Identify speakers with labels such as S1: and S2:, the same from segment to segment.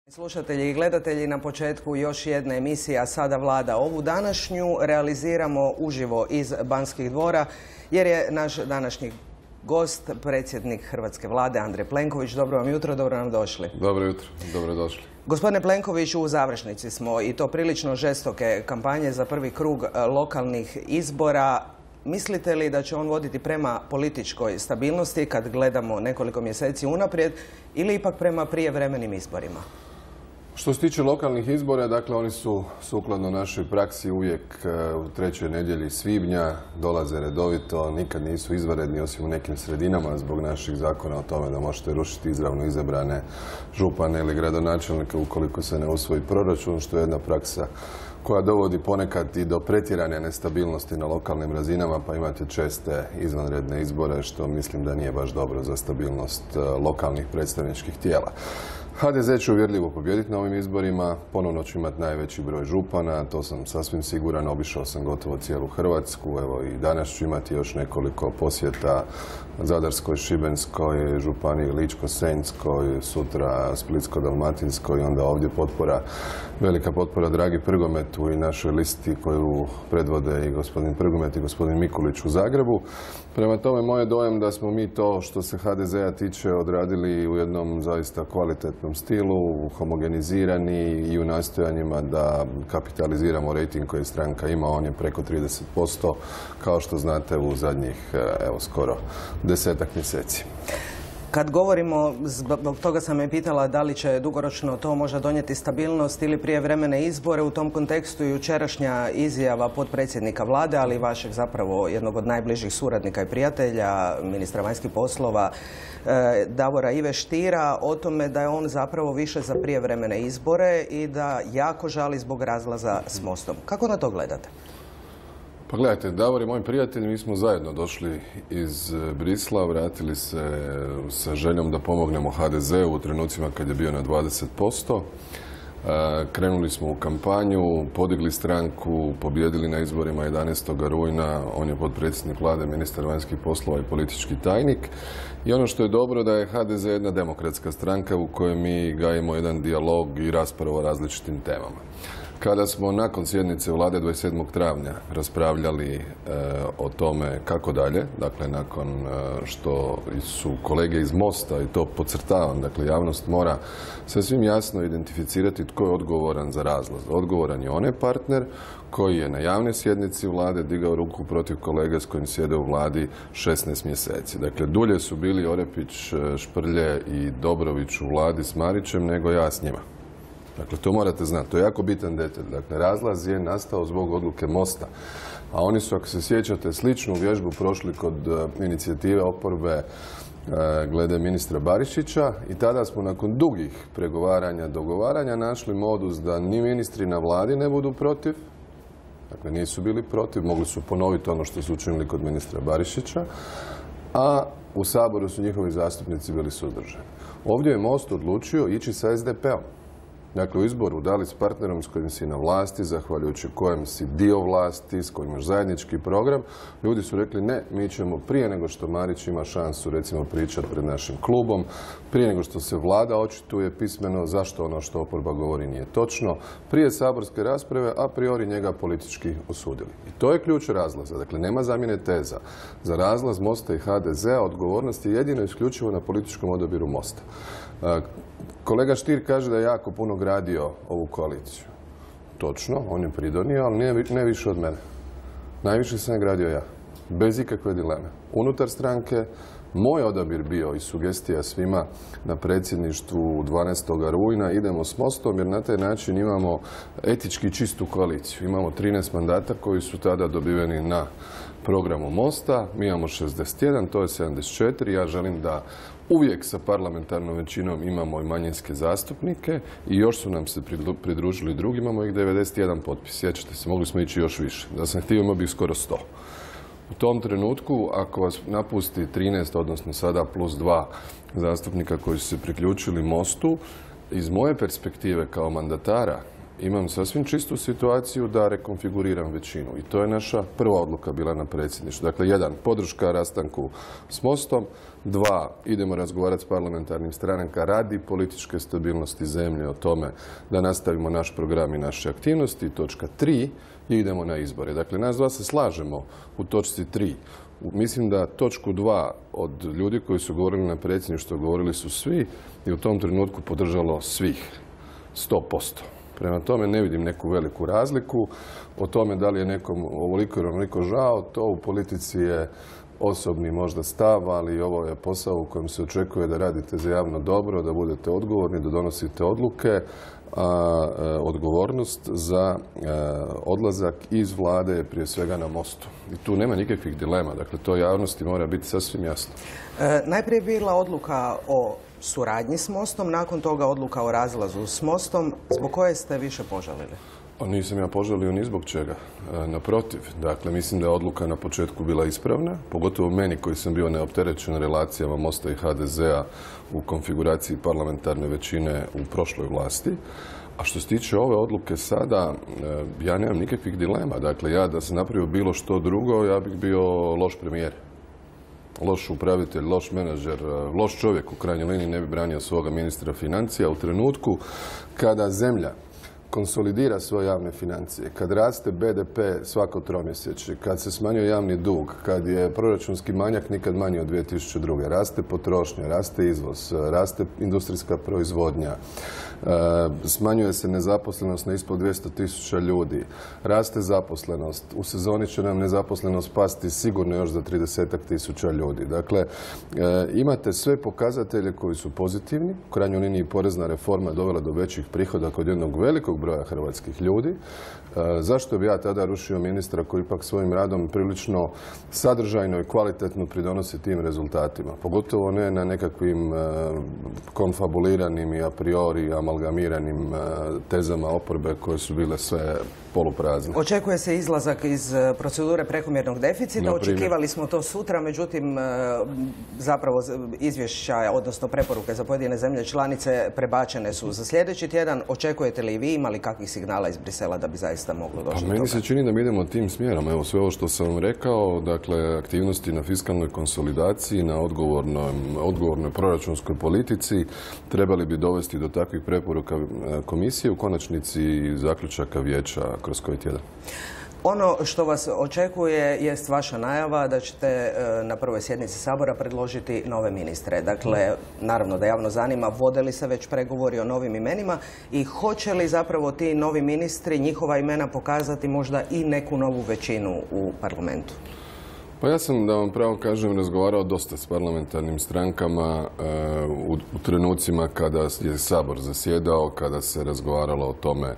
S1: Slušatelji i gledatelji, na početku još jedna emisija Sada vlada. Ovu današnju realiziramo uživo iz Banskih dvora jer je naš današnji gost predsjednik Hrvatske vlade Andrej Plenković. Dobro vam jutro, dobro nam došli.
S2: Dobro jutro, dobro došli.
S1: Gospodine Plenković, u završnici smo i to prilično žestoke kampanje za prvi krug lokalnih izbora. Mislite li da će on voditi prema političkoj stabilnosti kad gledamo nekoliko mjeseci unaprijed ili ipak prema prijevremenim izborima?
S2: Što se tiče lokalnih izbora, dakle oni su sukladno našoj praksi uvijek u trećoj nedjelji svibnja, dolaze redovito, nikad nisu izvanredni osim u nekim sredinama zbog naših zakona o tome da možete rušiti izravno izabrane župane ili gradonačelnike ukoliko se ne usvoji proračun, što je jedna praksa koja dovodi ponekad i do pretjerane nestabilnosti na lokalnim razinama, pa imate česte izvanredne izbore, što mislim da nije baš dobro za stabilnost lokalnih predstavničkih tijela. HDZ će uvjerljivo pobijediti na ovim izborima, ponovno će imati najveći broj župana, to sam sasvim siguran, obišao sam gotovo cijelu Hrvatsku, evo i danas ću imati još nekoliko posjeta Zadarskoj, Šibenskoj, županiji Ličko-senjskoj, sutra Splitsko-dalmatinskoj i onda ovdje potpora, velika potpora Dragi Prgometu i našoj listi koju predvode i gospodin Prgomet i gospodin Mikulić u Zagrebu. Prema tome, moj je dojam da smo mi to što se HDZ-a tiče odradili u jednom zaista kvalitetnom stilu, homogenizirani i u nastojanjima da kapitaliziramo rejting koji stranka ima. On je preko 30%, kao što znate u zadnjih, evo, skoro 10-ak mjeseci.
S1: Kad govorimo, zbog toga sam me pitala da li će dugoročno to možda donijeti stabilnost ili prijevremene izbore, u tom kontekstu i jučerašnja izjava potpredsjednika vlade, ali i vašeg zapravo jednog od najbližih suradnika i prijatelja, ministra vanjskih poslova Davora Ive Stiera, o tome da je on zapravo više za prijevremene izbore i da jako žali zbog razlaza s Mostom. Kako na to gledate?
S2: Pa gledajte, Davor je moj prijatelj, mi smo zajedno došli iz Brisla, vratili se sa željom da pomognemo HDZ-u u trenucima kad je bio na 20%. Krenuli smo u kampanju, podigli stranku, pobjedili na izborima 11. rujna, on je potpredsjednik vlade, ministar vanjskih poslova i politički tajnik. I ono što je dobro da je HDZ jedna demokratska stranka u kojoj mi gajimo jedan dijalog i raspravu o različitim temama. Kada smo nakon sjednice vlade 27. travnja raspravljali o tome kako dalje, dakle nakon što su kolege iz Mosta, i to podcrtavam, dakle javnost mora sasvim jasno identificirati tko je odgovoran za razlaz. Odgovoran je onaj partner koji je na javnoj sjednici vlade digao ruku protiv kolege s kojim sjede u vladi 16 mjeseci. Dakle, dulje su bili Orepić, Šprlje i Dobrović u vladi s Marićem nego ja s njima. Dakle, to morate znati, to je jako bitan detalj. Dakle, razlaz je nastao zbog odluke Mosta. A oni su, ako se sjećate, sličnu vježbu prošli kod inicijative oporbe glede ministra Barišića i tada smo nakon dugih pregovaranja, dogovaranja našli modus da ni ministri na vladi ne budu protiv, dakle nisu bili protiv, mogli su ponoviti ono što su učinili kod ministra Barišića, a u Saboru su njihovi zastupnici bili suzdržani. Ovdje je Most odlučio ići sa SDP-om. Dakle, u izboru da li s partnerom s kojim si na vlasti, zahvaljujući kojem si dio vlasti, s kojim imaš zajednički program, ljudi su rekli ne, mi ćemo prije nego što Marić ima šansu recimo pričati pred našim klubom, prije nego što se vlada očituje pismeno zašto ono što oporba govori nije točno, prije saborske rasprave, a priori njega politički osudili. I to je ključ razlaza. Dakle, nema zamjene teza. Za razlaz Mosta i HDZ-a odgovornost je jedino isključivo na političkom odabiru Mosta. Kolega Stier kaže da je jako puno gradio ovu koaliciju. Točno, on je pridonio, ali ne više od mene. Najviše sam je gradio ja, bez ikakve dileme. Unutar stranke, moj odabir bio i sugestija svima na predsjedništvu 12. rujna idemo s Mostom jer na taj način imamo etički čistu koaliciju. Imamo 13 mandata koji su tada dobiveni na programu Mosta, mi imamo 61, to je 74, ja želim da uvijek sa parlamentarnom većinom imamo i manjinske zastupnike i još su nam se pridružili drugi, imamo ih 91 potpis. Sjećate se, mogli smo ići još više. Da sam htio, imao bih skoro 100. U tom trenutku, ako vas napusti 13, odnosno sada plus 2 zastupnika koji su se priključili Mostu, iz moje perspektive kao mandatara imam sasvim čistu situaciju da rekonfiguriram većinu. I to je naša prva odluka bila na predsjedništvu. Dakle, 1. podrška rastanku s Mostom, 2. idemo razgovarati s parlamentarnim stranaka radi političke stabilnosti zemlje o tome da nastavimo naš program i naše aktivnosti. Točka 3. idemo na izbore. Dakle, nas dva se slažemo u točci 3. Mislim da točku 2 od ljudi koji su govorili na predsjedništvu, govorili su svi i u tom trenutku podržalo svih 100%. Prema tome ne vidim neku veliku razliku. O tome da li je nekom ovoliko ili onoliko žao, to u politici je osobni možda stav, ali ovo je posao u kojem se očekuje da radite za javno dobro, da budete odgovorni, da donosite odluke, a odgovornost za odlazak iz vlade je prije svega na Mostu. I tu nema nikakvih dilema, dakle to javnosti mora biti sasvim jasno.
S1: Najprije je bila odluka o suradnji s Mostom, nakon toga odluka o razlazu s Mostom. Zbog koje ste više požalili?
S2: Nisam ja požalio ni zbog čega. Naprotiv, dakle, mislim da je odluka na početku bila ispravna, pogotovo meni koji sam bio neopterećen relacijama Mosta i HDZ-a u konfiguraciji parlamentarne većine u prošloj vlasti. A što se tiče ove odluke sada, ja nemam nikakvih dilema. Dakle, ja da sam napravio bilo što drugo, ja bih bio loš premijer. Loš upravitelj, loš menadžer, loš čovjek u krajnjoj liniji ne bi branio svoga ministra financija u trenutku kada zemlja konsolidira svoje javne financije, kad raste BDP svako tromjesečje, kad se smanjuje javni dug, kad je proračunski manjak nikad manji od 2002. Raste potrošnja, raste izvoz, raste industrijska proizvodnja, smanjuje se nezaposlenost na ispod 200.000 ljudi, raste zaposlenost, u sezoni će nam nezaposlenost pasti sigurno još za 30.000 ljudi. Dakle, imate sve pokazatelje koji su pozitivni, u krajnjoj liniji porezna reforma dovela do većih prihoda kod jednog velikog broja hrvatskih ljudi. Zašto bi ja tada rušio ministra koji ipak svojim radom prilično sadržajno i kvalitetno pridonosi tim rezultatima? Pogotovo ne na nekakvim konfabuliranim i a priori amalgamiranim tezama oporbe koje su bile sve poluprazne.
S1: Očekuje se izlazak iz procedure prekomjernog deficita. Očekivali smo to sutra, međutim zapravo izvješća, odnosno preporuke za pojedine zemlje članice prebačene su za sljedeći tjedan. Očekujete li vi, imali kakvih signala iz Brisela da bi zaista moglo doći do toga?
S2: Meni se čini da mi idemo tim smjerom. Evo sve ovo što sam vam rekao, dakle aktivnosti na fiskalnoj konsolidaciji, na odgovornoj proračunskoj politici trebali bi dovesti do takvih preporuka komisije, u konačnici zaključaka vijeća kroz koji tjedan.
S1: Ono što vas očekuje jest vaša najava da ćete na prvoj sjednici Sabora predložiti nove ministre. Dakle, naravno da javno zanima, vode li se već pregovori o novim imenima i hoće li zapravo ti novi ministri, njihova imena pokazati možda i neku novu većinu u parlamentu?
S2: Pa ja sam, da vam pravo kažem, razgovarao dosta s parlamentarnim strankama u trenucima kada je Sabor zasjedao, kada se razgovaralo o tome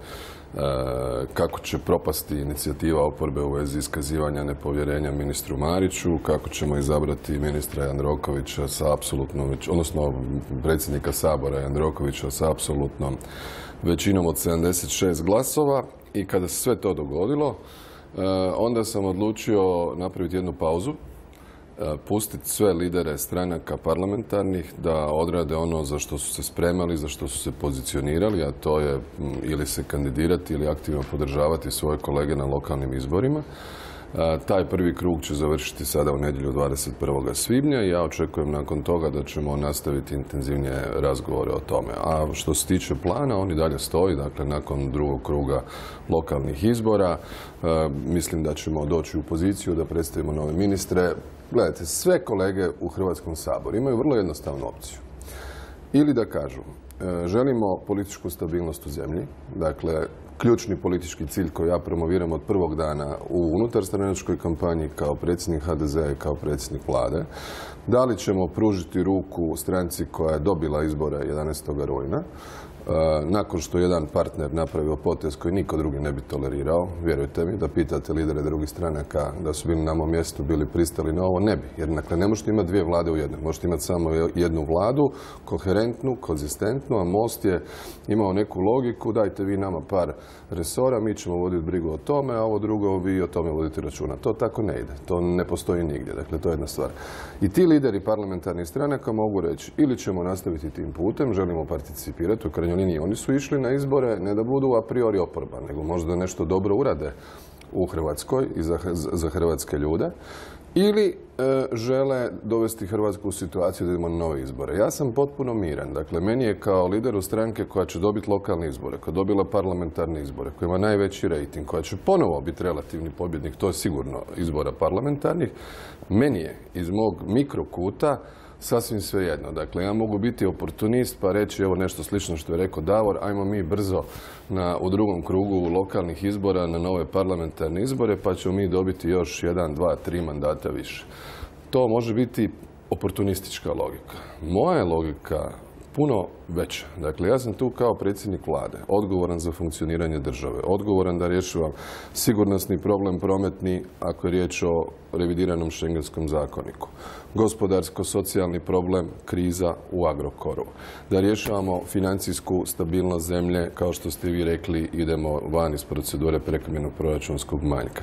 S2: kako će propasti inicijativa oporbe u vezi iskazivanja nepovjerenja ministru Mariću, kako ćemo izabrati ministra Jandrokovića sa apsolutnom, odnosno predsjednika Sabora Jandrokovića sa apsolutnom većinom od 76 glasova. I kada se sve to dogodilo, onda sam odlučio napraviti jednu pauzu, pustiti sve lidere stranaka parlamentarnih da odrade ono za što su se spremali, za što su se pozicionirali, a to je ili se kandidirati ili aktivno podržavati svoje kolege na lokalnim izborima. Taj prvi krug će završiti sada u nedjelju 21. svibnja i ja očekujem nakon toga da ćemo nastaviti intenzivnije razgovore o tome. A što se tiče plana, on i dalje stoji, dakle nakon drugog kruga lokalnih izbora. Mislim da ćemo doći u poziciju da predstavimo nove ministre. Gledajte, sve kolege u Hrvatskom saboru imaju vrlo jednostavnu opciju. Ili da kažu, želimo političku stabilnost u zemlji, dakle ključni politički cilj koji ja promoviram od prvog dana u unutarstranačkoj kampanji kao predsjednik HDZ-a i kao predsjednik vlade. Da li ćemo pružiti ruku stranci koja je dobila izbore 11. rujna, nakon što jedan partner napravio potez koji niko drugi ne bi tolerirao, vjerujte mi, da pitate lidere drugih stranaka da su bili na mom mjestu, bili pristali na ovo, ne bi. Jer dakle, ne možete imati dvije vlade u jednoj. Možete imati samo jednu vladu, koherentnu, konzistentnu, a Most je imao neku logiku, dajte vi nama par resora, mi ćemo voditi brigu o tome, a ovo drugo vi o tome vodite računa. To tako ne ide, to ne postoji nigdje, dakle to je jedna stvar. I ti lideri parlamentarnih stranaka mogu reći ili ćemo nastaviti tim putem, želimo participirati, u krajnjoj liniji oni su išli na izbore ne da budu a priori oporba, nego možda nešto dobro urade u Hrvatskoj i za hrvatske ljude, ili žele dovesti Hrvatsku u situaciju da idemo na nove izbore. Ja sam potpuno miran. Dakle, meni je kao lideru stranke koja će dobiti lokalne izbore, koja je dobila parlamentarne izbore, koja ima najveći rejting, koja će ponovo biti relativni pobjednik, to je sigurno izbora parlamentarnih, meni je iz mog mikrokuta sasvim svejedno. Dakle, ja mogu biti oportunist pa reći evo nešto slično što je rekao Davor, ajmo mi brzo u drugom krugu lokalnih izbora na nove parlamentarne izbore pa ćemo mi dobiti još 1, 2, 3 mandata više. To može biti oportunistička logika. Moja je logika puno veća. Dakle, ja sam tu kao predsjednik vlade, odgovoran za funkcioniranje države, odgovoran da rješavam sigurnosni problem prometni ako je riječ o revidiranom Schengenskom zakoniku, gospodarsko-socijalni problem, kriza u Agrokoru, da rješavamo financijsku stabilnost zemlje, kao što ste vi rekli, idemo van iz procedure prekomjernog proračunskog manjka,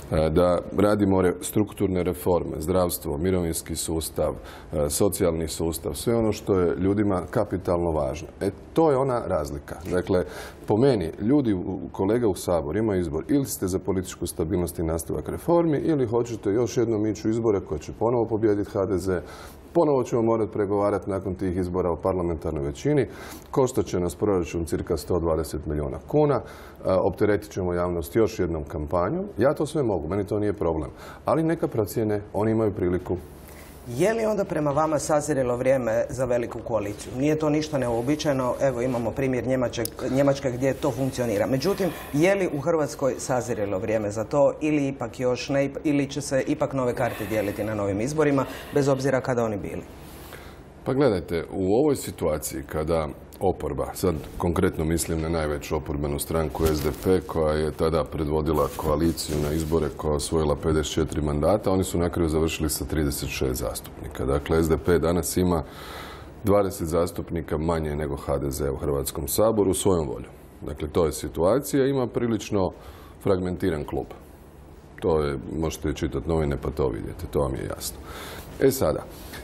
S2: da radimo strukturne reforme, zdravstvo, mirovinski sustav, socijalni sustav, sve ono što je ljudima kapitalno važno. To je ona razlika. Dakle, po meni, kolege u Saboru imaju izbor, ili ste za političku stabilnost i nastavak reformi, ili hoćete još jednom ići u izbore koje će ponovo pobijediti HDZ, ponovo ćemo morati pregovarati nakon tih izbora o parlamentarnoj većini, koštat će nas proračun cirka 120 milijuna kuna, opteretit ćemo javnost još jednom kampanjom. Ja to sve mogu, meni to nije problem. Ali neka procjene, oni imaju priliku.
S1: Je li onda prema vama sazrelo vrijeme za veliku koaliciju? Nije to ništa neuobičajeno, evo imamo primjer Njemačke gdje to funkcionira. Međutim, je li u Hrvatskoj sazrelo vrijeme za to ili ipak još ne, ili će se ipak nove karte dijeliti na novim izborima, bez obzira kada oni bili?
S2: Pa gledajte, u ovoj situaciji kada oporba, sad konkretno mislim na najveću oporbenu stranku SDP koja je tada predvodila koaliciju na izbore koja je osvojila 54 mandata, oni su na kraju završili sa 36 zastupnika. Dakle, SDP danas ima 20 zastupnika manje nego HDZ u Hrvatskom saboru svojom voljom. Dakle, to je situacija, ima prilično fragmentiran klub. To je, možete čitati novine pa to vidite, to vam je jasno. Sada,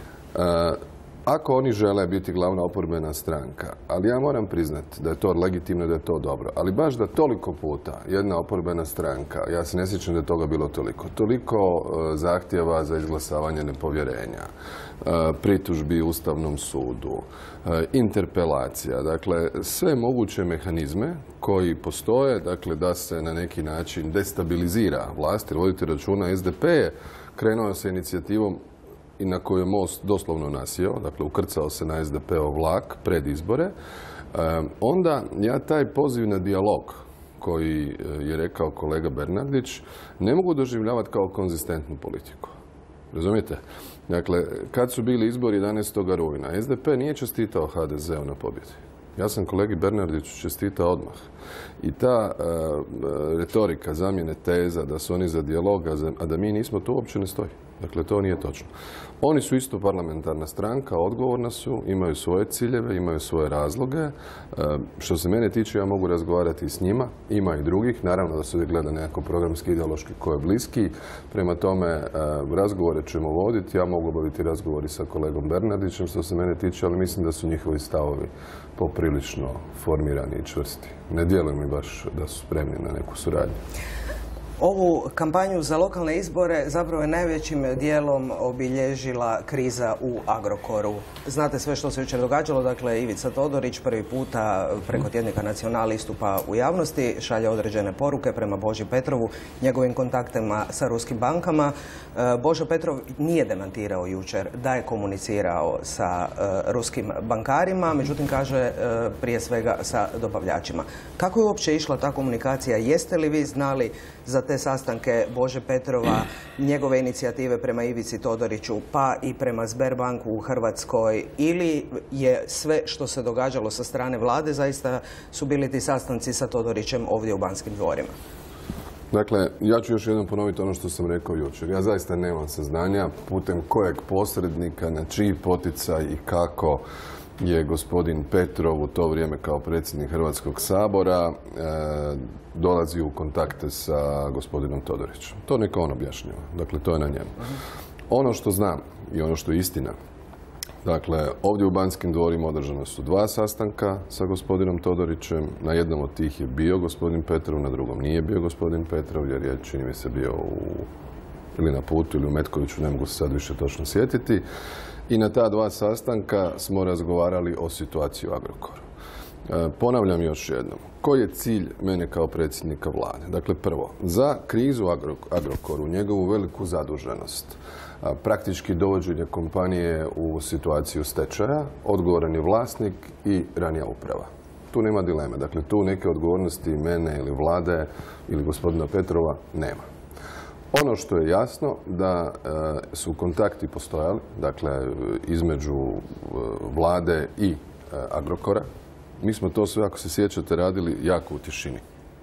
S2: ako oni žele biti glavna oporbena stranka, ali ja moram priznati da je to legitimno, da je to dobro, ali baš da toliko puta jedna oporbena stranka, ja se ne sjećam da je toga bilo toliko zahtjeva za izglasavanje nepovjerenja, pritužbi Ustavnom sudu, interpelacija, dakle sve moguće mehanizme koji postoje, dakle da se na neki način destabilizira vlast, jer vodite računa, SDP je krenuo sa inicijativom i na koju je Most doslovno nasjeo, dakle ukrcao se na SDP-ov vlak pred izbore, onda ja taj poziv na dijalog koji je rekao kolega Bernardić ne mogu doživljavati kao konzistentnu politiku. Razumijete? Dakle, kad su bili izbori 11. rujna, SDP nije čestitao HDZ-u na pobjedi. Ja sam kolegi Bernardiću čestitao odmah. I ta retorika, zamjene teza da su oni za dijalog, a da mi nismo, to uopće ne stoji. Dakle, to nije točno. Oni su isto parlamentarna stranka, odgovorna su, imaju svoje ciljeve, imaju svoje razloge. Što se mene tiče, ja mogu razgovarati i s njima, ima i drugih. Naravno da se uvijek gleda nekako programski, ideološki ko je bliski. Prema tome, razgovore ćemo voditi. Ja mogu obaviti razgovori sa kolegom Bernardićem, što se mene tiče, ali mislim da su njihovi stavovi poprilično formirani i čvrsti. Ne djeluje mi baš da su spremni na neku suradnju.
S1: Ovu kampanju za lokalne izbore zapravo je najvećim dijelom obilježila kriza u Agrokoru. Znate sve što se jučer događalo, dakle Ivica Todorić prvi puta preko tjednika Nacional istupa u javnosti, šalje određene poruke prema Boži Petrovu, njegovim kontaktima sa ruskim bankama. Božo Petrov nije demantirao jučer da je komunicirao sa ruskim bankarima, međutim kaže prije svega sa dobavljačima. Kako je uopće išla ta komunikacija? Jeste li vi znali za te sastanke Bože Petrova, njegove inicijative prema Ivici Todoriću, pa i prema Sberbanku u Hrvatskoj, ili je sve što se događalo sa strane vlade zaista su bili ti sastanci sa Todorićem ovdje u Banskim dvorima?
S2: Dakle, ja ću još jednom ponoviti ono što sam rekao jučer. Ja zaista nemam saznanja putem kojeg posrednika, na čiji poticaj i kako je gospodin Petrov u to vrijeme kao predsjednik Hrvatskog sabora dolazi u kontakte sa gospodinom Todorićem. To neka on objašnjava. Dakle, to je na njemu. Ono što znam i ono što je istina, dakle, ovdje u Banskim dvorima održana su 2 sastanka sa gospodinom Todorićem. Na jednom od tih je bio gospodin Petrov, na drugom nije bio gospodin Petrov, jer je, čini mi se, bio ili na putu ili u Metkoviću, ne mogu se sad više točno sjetiti. I na ta 2 sastanka smo razgovarali o situaciji u Agrokoru. Ponavljam još jednom, koji je cilj mene kao predsjednika vlade? Dakle, prvo, za krizu Agrokoru, njegovu veliku zaduženost, praktički dovođenje kompanije u situaciju stečaja, odgovoran je vlasnik i ranija uprava. Tu nema dileme. Dakle, tu neke odgovornosti mene ili vlade ili gospodina Petrova nema. Ono što je jasno da su kontakti postojali, dakle, između vlade i Agrokora. Mi smo to sve, ako se sjećate, radili jako u tišini.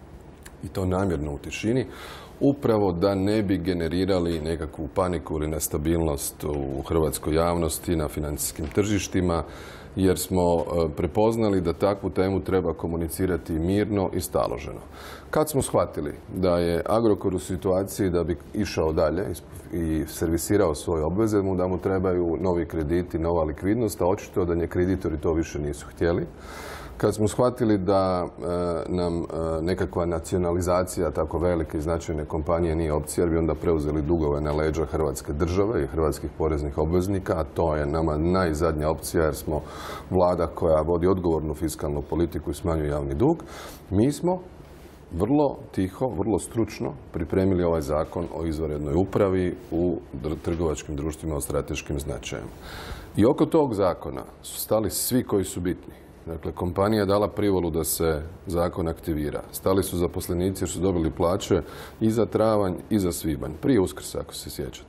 S2: I to namjerno u tišini, upravo da ne bi generirali nekakvu paniku ili nestabilnost u hrvatskoj javnosti, na financijskim tržištima, jer smo prepoznali da takvu temu treba komunicirati mirno i staloženo. Kad smo shvatili da je Agrokor u situaciji da bi išao dalje i servisirao svoje obveze, da mu trebaju novi krediti, nova likvidnost, a očito da nje kreditori to više nisu htjeli. Kad smo shvatili da nam nekakva nacionalizacija tako velike i značajne kompanije nije opcija, jer bi onda preuzeli dugove na leđa Hrvatske države i hrvatskih poreznih obveznika, a to je nama najzadnja opcija jer smo vlada koja vodi odgovornu fiskalnu politiku i smanjuje javni dug, mi smo vrlo tiho, vrlo stručno pripremili ovaj zakon o izvanrednoj upravi u trgovačkim društvima od strateškim značajem. I oko tog zakona su stali svi koji su bitni. Dakle, kompanija je dala privolu da se zakon aktivira. Stali su zaposlenici jer su dobili plaće i za travanj i za svibanj. Prije Uskrsa, ako se sjećate.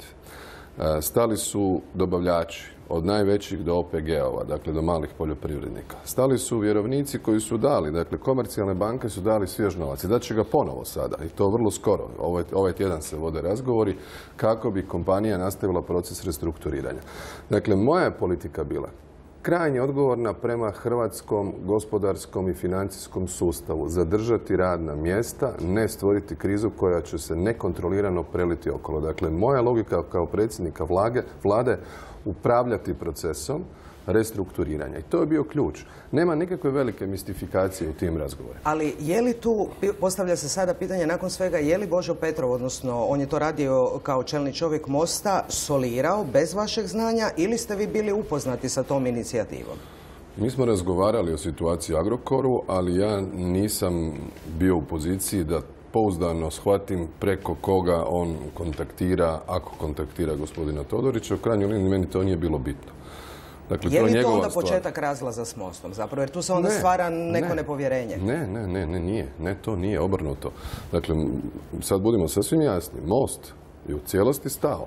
S2: Stali su dobavljači, od najvećih do OPG-ova, dakle do malih poljoprivrednika. Stali su vjerovnici koji su dali, dakle komercijalne banke su dali svjež novac i daće ga ponovo sada i to vrlo skoro. Ovaj tjedan se vode razgovori kako bi kompanija nastavila proces restrukturiranja. Dakle, moja je politika bila krajnje odgovorna prema hrvatskom gospodarskom i financijskom sustavu. Zadržati radna mjesta, ne stvoriti krizu koja će se nekontrolirano preliti okolo. Dakle, moja logika kao predsjednika vlade upravljati procesom restrukturiranja. I to je bio ključ. Nema nikakve velike mistifikacije u tim razgovorima.
S1: Ali je li tu, postavlja se sada pitanje nakon svega, je li Božo Petrov, odnosno on je to radio kao čelni čovjek Mosta, solirao bez vašeg znanja ili ste vi bili upoznati sa tom inicijativom?
S2: Mi smo razgovarali o situaciji u Agrokoru, ali ja nisam bio u poziciji da pouzdano shvatim preko koga on kontaktira, ako kontaktira gospodina Todorića. U krajnjoj liniji meni to nije bilo bitno. Dakle,
S1: je li to onda početak razlaza s Mostom? Zapravo, jer tu se onda stvara neko nepovjerenje.
S2: Nije. Ne, to nije obrnuto. Dakle, sad budimo sasvim jasni. Most je u cijelosti stao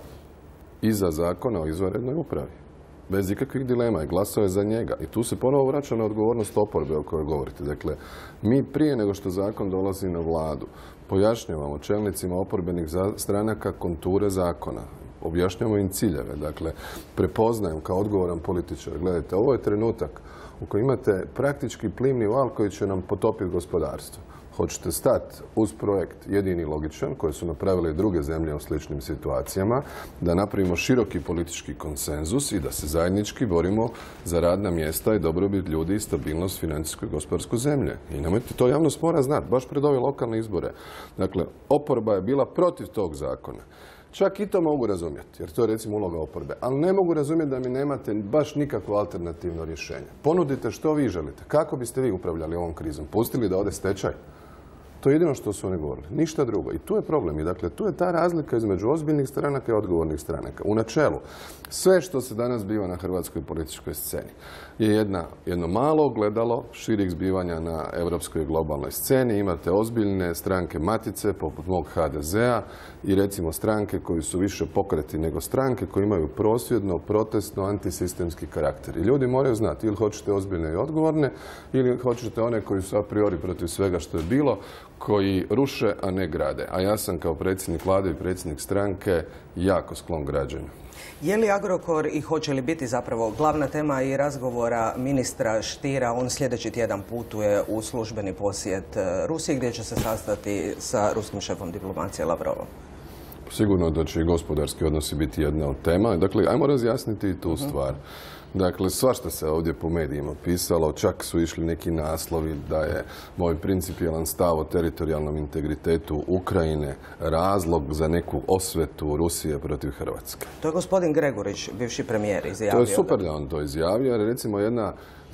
S2: iza zakona o izvanrednoj upravi. Bez ikakvih dilema i glasao je za njega. I tu se ponovo vraća na odgovornost oporbe o kojoj govorite. Dakle, mi prije nego što zakon dolazi na vladu, pojašnjavamo čelnicima oporbenih stranaka konture zakona. Objašnjamo im ciljeve. Dakle, prepoznajem kao odgovoran političar. Gledajte, ovo je trenutak u kojem imate praktički plimni val koji će nam potopiti gospodarstvo. Hoćete stati uz projekt jedini logičan, koji su napravile druge zemlje u sličnim situacijama, da napravimo široki politički konsenzus i da se zajednički borimo za radna mjesta i dobrobit ljudi i stabilnost financijskoj i gospodarskoj zemlje. I nemojte, to javnost mora znati, baš pred ove lokalne izbore. Dakle, oporba je bila protiv tog zakona. Čak i to mogu razumjeti, jer to je recimo uloga oporbe. Ali ne mogu razumjeti da mi nemate baš nikakvo alternativno rješenje. Ponudite što vi želite. Kako biste vi upravljali ovom krizom? Pustili da ode stečaj? To je jedino što su oni govorili. Ništa drugo. I tu je problem. I dakle, tu je ta razlika između ozbiljnih stranaka i odgovornih stranaka. U načelu, sve što se danas biva na hrvatskoj političkoj sceni je jedno malo ogledalo širih zbivanja na europskoj globalnoj sceni. Imate ozbiljne stranke matice, poput mog HDZ-a i recimo stranke koji su više pokreti nego stranke koji imaju prosvjedno, protestno, antisistemski karakter. I ljudi moraju znati ili hoćete ozbiljne i odgovorne ili hoćete one koji su a priori protiv svega što je bilo, koji ruše, a ne grade. A ja sam kao predsjednik vlade i predsjednik stranke jako sklon građenju.
S1: Je li Agrokor i hoće li biti zapravo glavna tema i razgovora ministra Stiera? On sljedeći tjedan putuje u službeni posjet Rusiji gdje će se sastati sa ruskim šefom diplomacije Lavrovom.
S2: Sigurno da će i gospodarski odnosi biti jedna od tema. Dakle, ajmo razjasniti i tu stvar. Dakle, svašta se ovdje po medijima pisalo, čak su išli neki naslovi da je moj principijelan stav o teritorijalnom integritetu Ukrajine razlog za neku osvetu Rusije protiv Hrvatske.
S1: To je gospodin Gregurić, bivši premijer, izjavio.
S2: To je super da on to izjavio, jer recimo jedna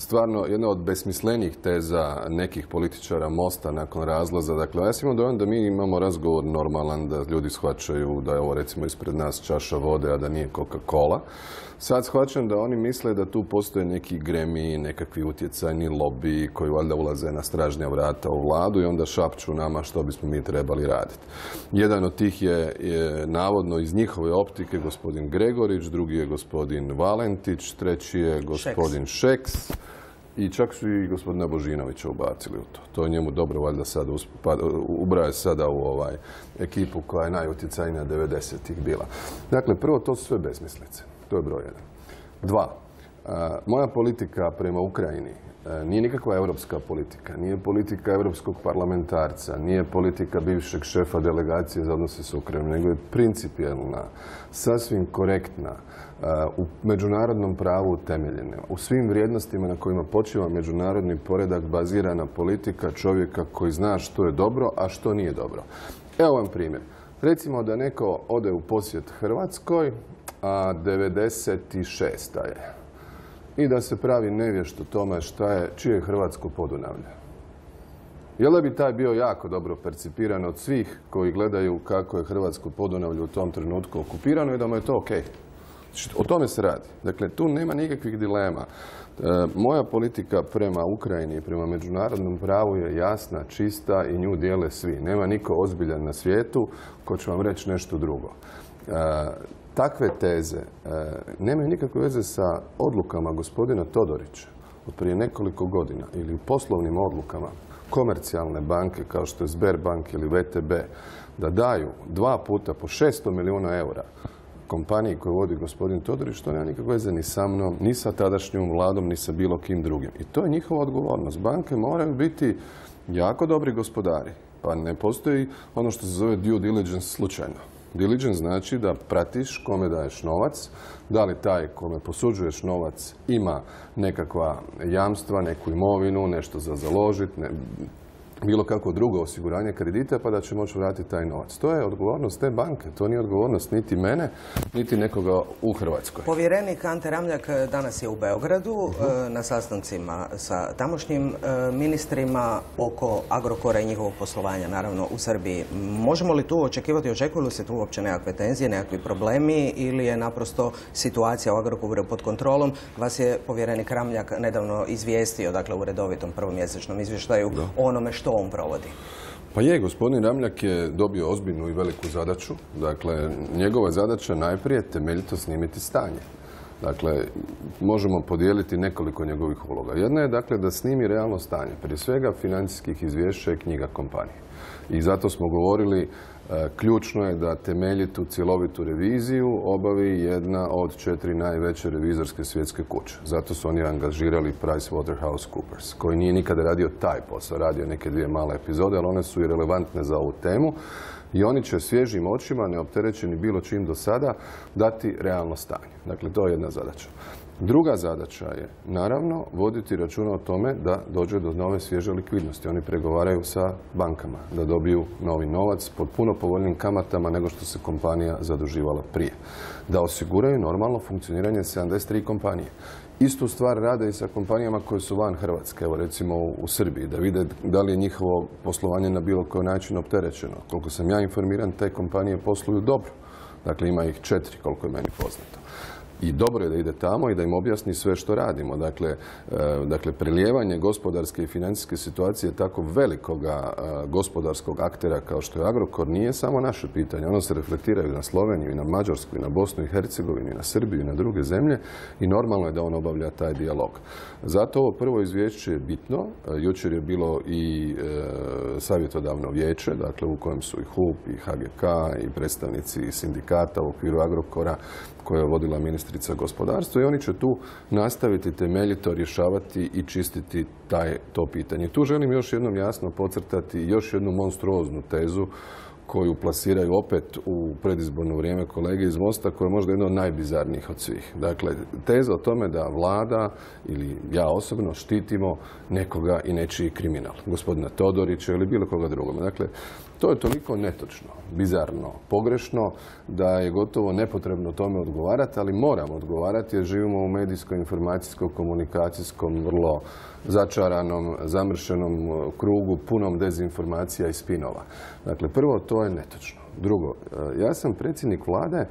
S2: od besmislenijih teza nekih političara Mosta nakon razlaza. Dakle, ja sam imao dojam da mi imamo razgovor normalan, da ljudi shvaćaju da je ovo recimo ispred nas čaša vode, a da nije Coca-Cola. Sad shvaćam da oni misle da tu postoje neki gremi, nekakvi utjecajni lobiji koji valjda ulaze na stražnja vrata u vladu i onda šapću nama što bismo mi trebali raditi. Jedan od tih je navodno iz njihove optike gospodin Gregorić, drugi je gospodin Valentić, treći je gospodin Šeks. I čak su i gospodina Božinovića ubacili u to. To je njemu dobro, valjda sad ubraje sada u ekipu koja je najutjecajnija 90-ih bila. Dakle, prvo, to su sve besmislice. To je broj 1. 2. Moja politika prema Ukrajini nije nikakva europska politika, nije politika europskog parlamentarca, nije politika bivšeg šefa delegacije za odnose s Ukrajinom, nego je principijelna, sasvim korektna, u međunarodnom pravu utemeljena, u svim vrijednostima na kojima počiva međunarodni poredak bazirana politika čovjeka koji zna što je dobro, a što nije dobro. Evo vam primjer. Recimo da neko ode u posjet Hrvatskoj, a 96. je. I da se pravi nevješt o tome čije je hrvatsko Podunavlje. Jel da bi taj bio jako dobro percipiran od svih koji gledaju kako je hrvatsko Podunavlje u tom trenutku okupirano i da mu je to okej? O tome se radi. Dakle, tu nema nikakvih dilema. Moja politika prema Ukrajini i prema međunarodnom pravu je jasna, čista i nju dijele svi. Nema niko ozbiljan na svijetu ko će vam reći nešto drugo. Takve teze nemaju nikakve veze sa odlukama gospodina Todorića od prije nekoliko godina ili u poslovnim odlukama komercijalne banke kao što je Sberbank ili VTB da daju 2 puta po 600 milijuna eura kompaniji koju vodi gospodin Todorić, to nema nikakve veze ni sa mnom, ni sa tadašnjom vladom, ni sa bilo kim drugim. I to je njihova odgovornost. Banke moraju biti jako dobri gospodari. Pa ne postoji ono što se zove due diligence slučajno. Diligence znači da pratiš kome daješ novac, da li taj kome posuđuješ novac ima nekakva jamstva, neku imovinu, nešto za založiti, bilo kako drugo osiguranje kredita pa da će moći vratiti taj novac. To je odgovornost te banke, to nije odgovornost niti mene, niti nekoga u Hrvatskoj.
S1: Povjerenik Ante Ramljak danas je u Beogradu na sastancima sa tamošnjim ministrima oko Agrokora i njihovog poslovanja, naravno u Srbiji. Možemo li tu očekuju li se tu uopće nekakve tenzije, nekakvi problemi ili je naprosto situacija u Agrokoru pod kontrolom? Vas je povjerenik Ramljak nedavno izvijestio, dakle u redovitom prvomjesečnom izvještaju o onome što on provodi.
S2: Pa je, gospodin Ramljak je dobio ozbiljnu i veliku zadaću. Dakle, njegova zadaća najprije temeljito snimiti stanje. Dakle, možemo podijeliti nekoliko njegovih uloga. Jedna je, dakle, da snimi realno stanje, prije svega financijskih izvješća i knjiga kompanije. I zato smo govorili, ključno je da temeljitu, cjelovitu reviziju obavi jedna od 4 najveće revizorske svjetske kuće. Zato su oni angažirali PricewaterhouseCoopers, koji nije nikada radio taj posao, radio neke 2 male epizode, ali one su i relevantne za ovu temu. I oni će svježim očima, neopterećeni bilo čim do sada, dati realno stanje. Dakle, to je jedna zadaća. Druga zadaća je, naravno, voditi računa o tome da dođe do nove svježe likvidnosti. Oni pregovaraju sa bankama da dobiju novi novac pod puno povoljnim kamatama nego što se kompanija zaduživala prije. Da osiguraju normalno funkcioniranje 73 kompanije. Istu stvar rade i sa kompanijama koje su van Hrvatske, evo recimo u Srbiji, da vide da li je njihovo poslovanje na bilo koji način opterećeno. Koliko sam ja informiran, te kompanije posluju dobro. Dakle, ima ih 4, koliko je meni poznato. I dobro je da ide tamo i da im objasni sve što radimo. Dakle, prelijevanje gospodarske i financijske situacije tako velikoga gospodarskog aktera kao što je Agrokor nije samo naše pitanje. Ono se reflektira i na Sloveniju, i na Mađarsku, i na Bosnu i Hercegovinu, i na Srbiju, i na druge zemlje i normalno je da on obavlja taj dijalog. Zato ovo prvo izvješće je bitno. Jučer je bilo i savjetodavno vijeće, dakle u kojem su i HUP, i HGK, i predstavnici sindikata u okviru Agrokora, koje je vodila ministrica gospodarstva i oni će tu nastaviti temeljito rješavati i čistiti to pitanje. Tu želim još jednom jasno podcrtati još jednu monstruoznu tezu koju plasiraju opet u predizborno vrijeme kolege iz Mosta, koja je možda jedna od najbizarnijih od svih. Dakle, teza o tome da vlada ili ja osobno štitimo nekoga i nečiji kriminal, gospodina Todorića ili bilo koga drugog. Dakle, to je toliko netočno, bizarno, pogrešno da je gotovo nepotrebno tome odgovarati, ali moramo odgovarati jer živimo u medijsko-informacijsko-komunikacijskom vrlo začaranom, zamršenom krugu punom dezinformacija i spinova. Dakle, prvo, to je netočno. Drugo, ja sam predsjednik vlade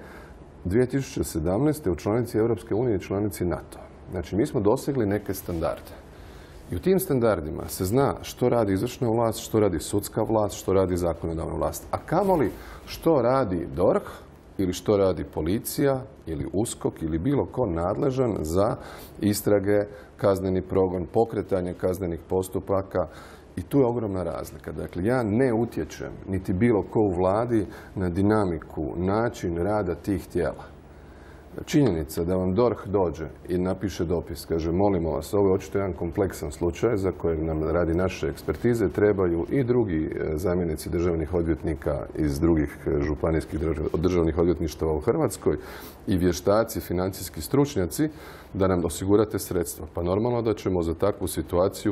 S2: 2017. u članici Europske unije i članici NATO. Znači, mi smo dosegli neke standarde. I u tim standardima se zna što radi izvršna vlast, što radi sudska vlast, što radi zakonodavna vlast. A kamoli što radi DORH ili što radi policija ili USKOK ili bilo ko nadležan za istrage, kazneni progon, pokretanje kaznenih postupaka. I tu je ogromna razlika. Dakle, ja ne utječem, niti bilo ko u vladi, na dinamiku, način rada tih tijela. Činjenica da vam DORH dođe i napiše dopis, kaže molimo vas, ovo je očito jedan kompleksan slučaj za kojeg nam radi naše ekspertize, trebaju i drugi zamjenici državnih odvjetnika iz drugih županijskih državnih odvjetništava u Hrvatskoj i vještaci, financijski stručnjaci da nam osigurate sredstva. Pa normalno da ćemo za takvu situaciju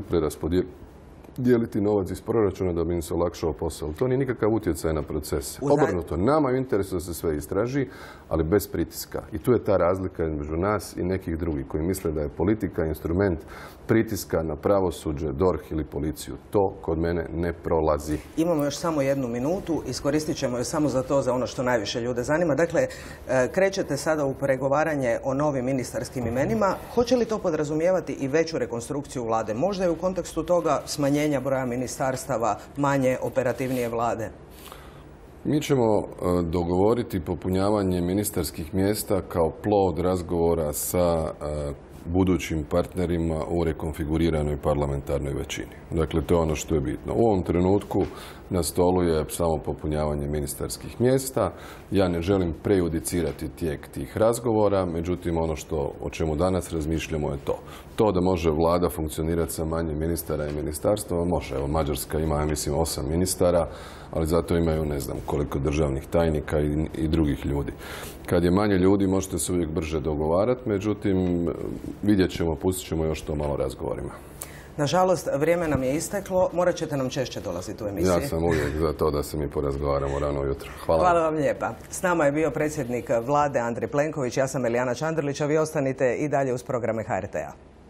S2: dijeliti novac iz proračuna da bi im se olakšao posao. To nije nikakav utjecaj na proces. Obrnuto, nama je u interesu da se sve istraži, ali bez pritiska. I tu je ta razlika između nas i nekih drugih koji misle da je politika instrument pritiska na pravosuđe, DORH ili policiju. To kod mene ne prolazi.
S1: Imamo još samo 1 minutu, iskoristit ćemo je samo za to, za ono što najviše ljude zanima. Dakle, krećete sada u pregovaranje o novim ministarskim imenima. Hoće li to podrazumijevati i veću rekonstrukciju vlade? Možda je u kontekstu toga smanjenja broja ministarstava, manje operativnije vlade?
S2: Mi ćemo dogovoriti popunjavanje ministarskih mjesta kao plod razgovora sa budućim partnerima u rekonfiguriranoj parlamentarnoj većini. Dakle, to je ono što je bitno. U ovom trenutku na stolu je samo popunjavanje ministarskih mjesta. Ja ne želim prejudicirati tijek tih razgovora, međutim ono o čemu danas razmišljamo je to. To da može vlada funkcionirati sa manje ministara i ministarstva, može. Evo, Mađarska ima, ja mislim, 8 ministara, ali zato imaju ne znam koliko državnih tajnika i drugih ljudi. Kad je manje ljudi, možete se uvijek brže dogovarati, međutim, vidjet ćemo, pustit ćemo još to malo razgovorima.
S1: Nažalost, vrijeme nam je isteklo. Morat ćete nam češće dolaziti u emisiji.
S2: Ja sam uvijek za to da se mi porazgovaramo rano ujutro.
S1: Hvala vam lijepa. S nama je bio predsjednik vlade Andrej Plenković, ja sam Elijana Čandrlić, a vi ostanite i dalje uz programe HRT-a.